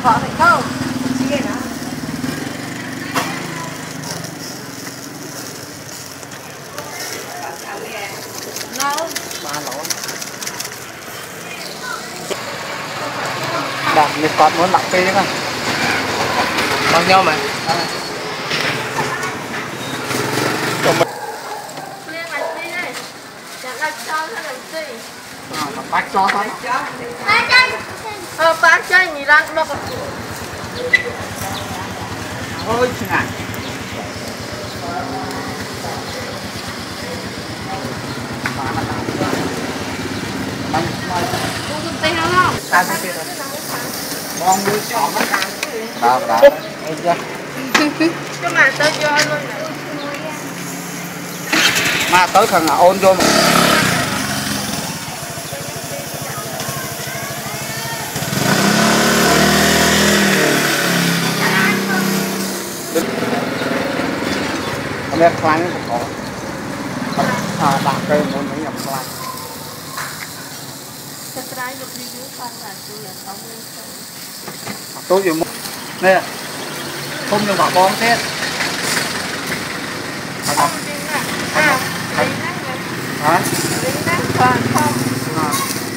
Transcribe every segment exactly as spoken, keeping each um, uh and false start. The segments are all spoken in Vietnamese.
Họ phải câu. Chị nghe nào? Nấu. Ba lỗ. Đặt mình còn muốn lọc phê mà. Bằng nhau mà. Bác cho thôi. Ờ, bác cho nhỉ lan bọc. Ôi chị này. Sao thế rồi? Con nuôi chó mất. Đó, đó. Ê chưa? Cái mà tới cho luôn này. Mà tới thằng ôn vô mà. Không biết khoan có. À, bạn cây muốn mấy nhập khoan. Cái trái được đi dưới khoan là tôi là không lên. Tôi vừa mua. Nè. Không nhưng bà con thế. Không đi nè. À, đi nè. Hả? Đi nè, còn không. À.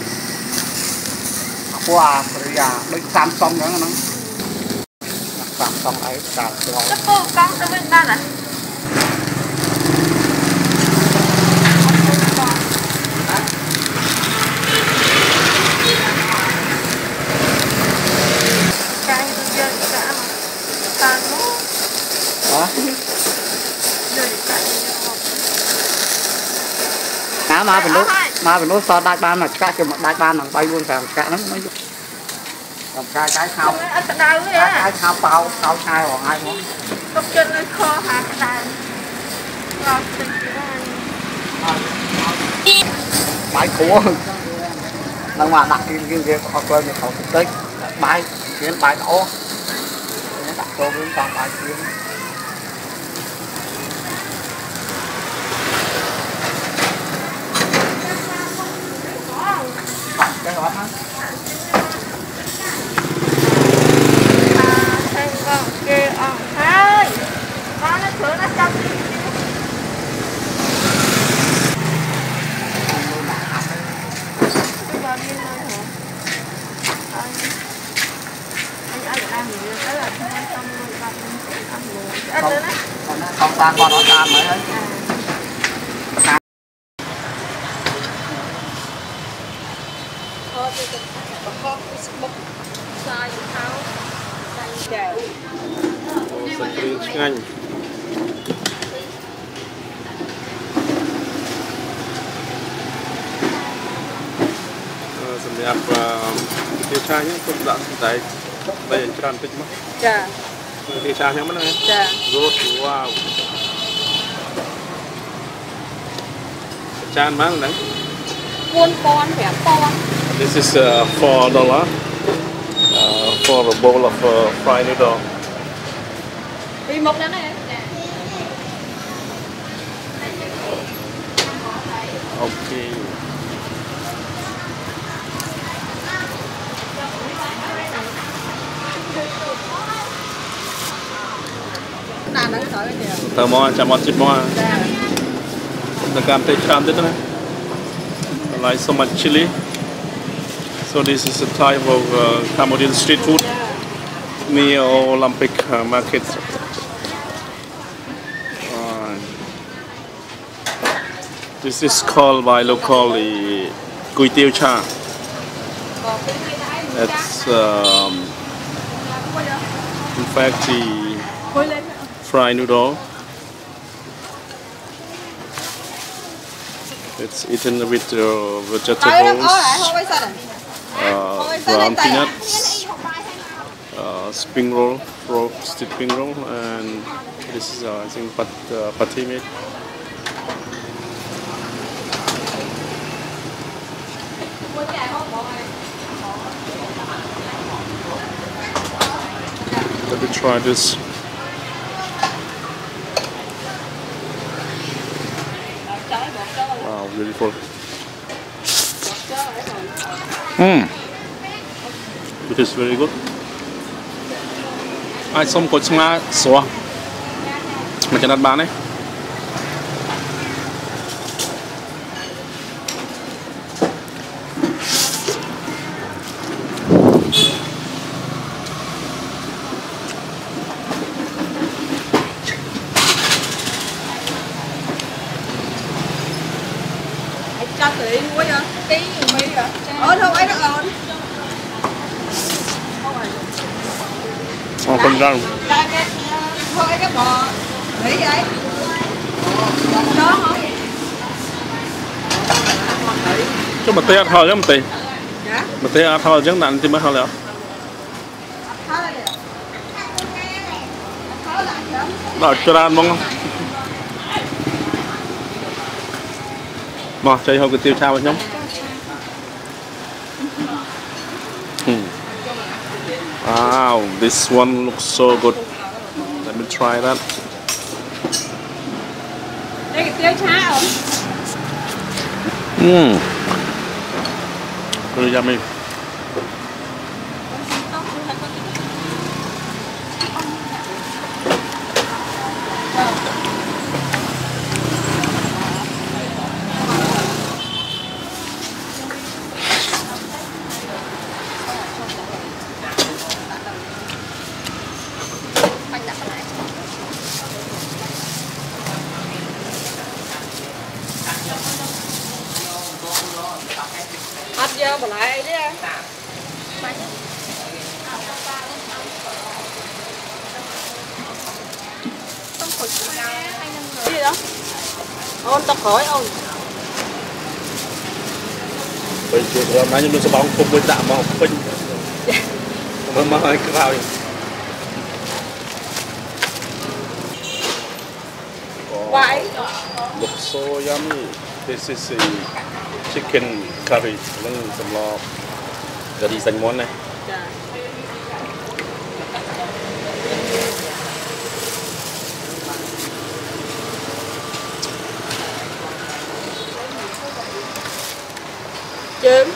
Qua rồi à, đôi Samsung nữa nó. Samsung ấy cả rồi. Cái cô con tôi bên đây này. Cái giờ cả ta nó. Hả? Giờ cả. Á mà mình nuốt, mà mình nuốt so đại ban mà cái cái đại ban thằng bay luôn phải cả nó mới làm cái cái khao cái khao bao khao chai hoặc ai muốn cốc chân nó kho hạt đàn ngon tình bãi của đang mà đặt cái cái cái họ lên thì họ tới bãi chuyến bãi đổ đặt cô với toàn bãi chuyến cái đó hả? Thêm con kia ông hai con nó thử nó chăm cái bao nhiêu thôi hả? Anh anh ở đây nhiều cái là không ăn luôn ba mươi ăn luôn ăn nữa đó không tan qua nó tan mới ấy Anhសម្រាប់ទីឆាញ់ខ្ញុំដាក់តែបីច្រើនតិចមកចាទីឆាខ្ញុំហ្នឹងចារត់វ៉ាវចានមកហ្នឹងfour thousand five thousand This is uh, four dollars uh, for a bowl of uh, fried noodle. Đi một nữa này. Okay. Tờ mò chả mò chip mò. The cam tay cham thế này. Like so much chili. So this is a type of uh, Cambodian street food near Olympic uh, market. Uh, this is called by locally Cui Tiêu Cha. It's um, in fact the fried noodle. It's eaten with uh, vegetables, uh, ground peanuts, uh, spring roll, roasted spring roll, and this is uh, I think pat uh, pati meat. Let me try this. Wow, beautiful. Hmm. It is very good. ai xong có ngã xóa mà cho đặt bán đấy cho tí muối hả? Tí muối hả? Ờ thôi ấy nó ngon. Ờ con rau. Thôi cái bò. Nghĩ vậy. Đó hả? Cho mà tê thôi chứ mà tê. Dạ. Mà tê thôi chứ nặng thì mới thôi liệu. Đó cho ra mong không? Mà chơi hồi cái tiêu sao vậy nhông? Hmm. Wow, this one looks so good. Let me try that. Đây cái tiêu chá không? Mmm. Really yummy. Hấp vô bà lại đi em. Cái gì đó? Ôn tao khỏi ôn. Bây giờ hôm nay chúng tôi sẽ bóng cùng với đạm màu phinh. Mà mà hơi cái vào. Vậy. Looks so yummy. This is a chicken curry. Nó sầm lo. Giờ đi xanh món này. Chim.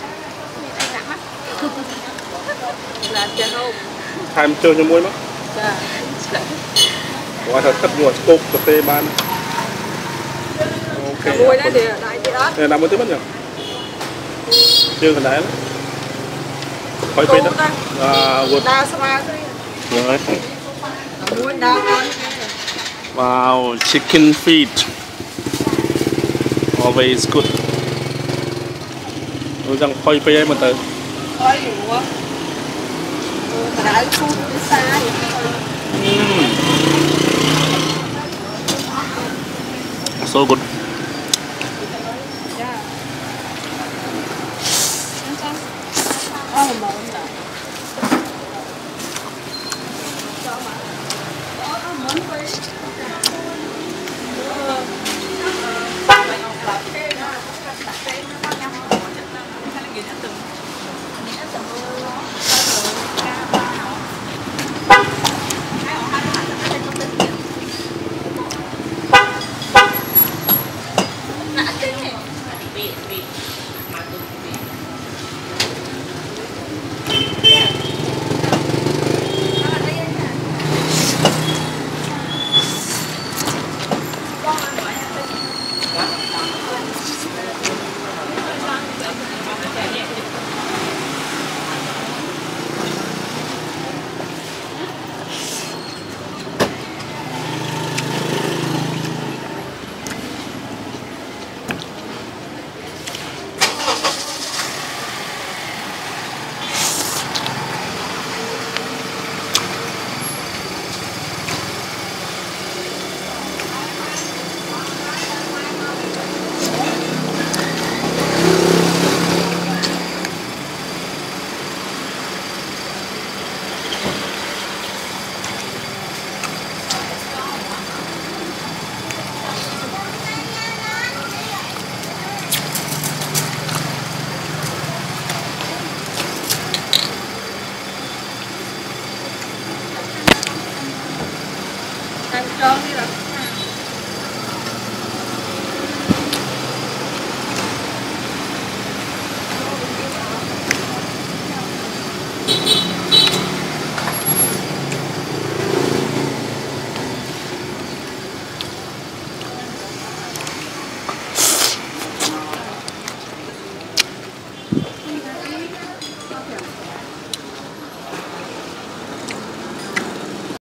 Là chè không? Hai chơi cho muối mất. Dạ. Ngoài thật thất ngồi cục cà phê ban. Ok. Muối đó thì đại cái đó. Này làm một tí mất nhỉ? Chưa cần đáy đó. Khói phết đó. À, vượt. Đa sao Rồi. muối đa con. Wow, chicken feet. Always good. Ôi rằng khói phết ấy mà tới. Khói lụa. Mà đã khu đi xa vậy. Mm. So good. Yeah. Oh, mà cho đi là